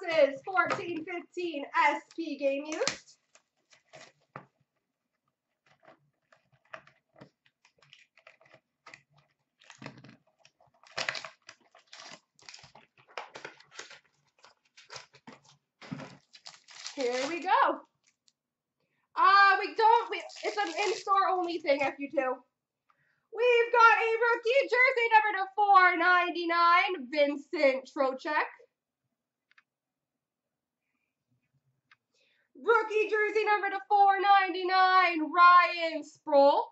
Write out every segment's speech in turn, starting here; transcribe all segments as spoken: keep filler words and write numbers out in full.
boxes, fourteen fifteen S P Game Used. Here we go. Uh, we don't, we, it's an in-store only thing, F U two. We've got a rookie jersey number to four ninety-nine, Vincent Trocheck. Rookie jersey number to four ninety-nine, Ryan Sproul.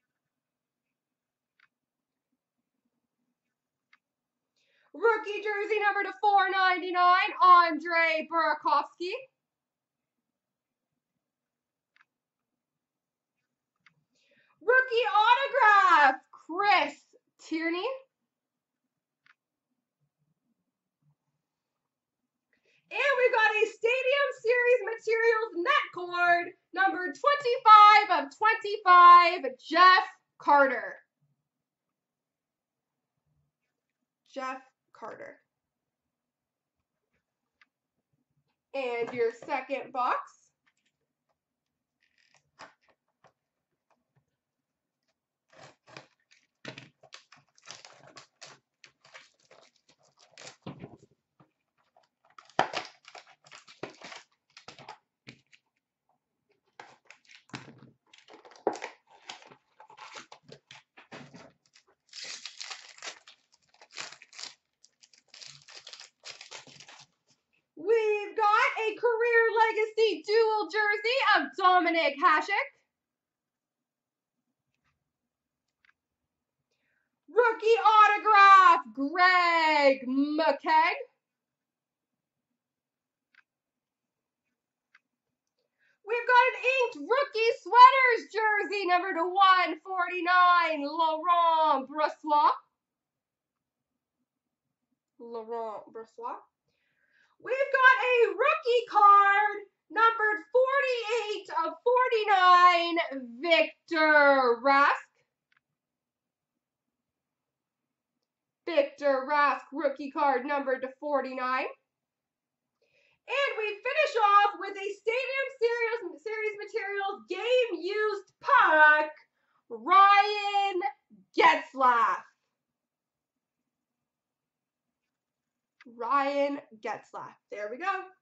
Rookie jersey number to four ninety-nine, Andre Burakovsky. Rookie autograph, Chris Tierney. And we've got a Stadium Series Materials net cord, number twenty-five of twenty-five, Jeff Carter. Jeff Carter. And your second box. We've got a career legacy dual jersey of Dominic Hasek. Rookie autograph, Greg McKegg. We've got an inked rookie sweaters jersey number to one forty-nine, Laurent Brossoit. Laurent Brossoit. We've got a rookie card, numbered forty-eight of forty-nine, Victor Rask. Victor Rask rookie card numbered to forty-nine. And we finish off with a Stadium Series, Series Materials Game Used puck, Ryan Getzlaf. Ryan Getzlaf. There we go.